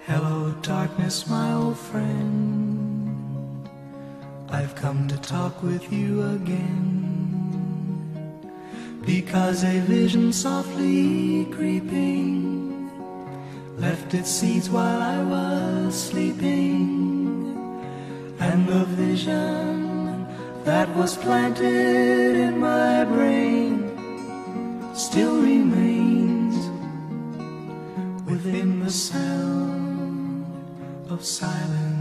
Hello, darkness, my old friend. I've come to talk with you again, because a vision softly creeping left its seeds while I was sleeping, and the vision that was planted in my brain still remains within the sound of silence.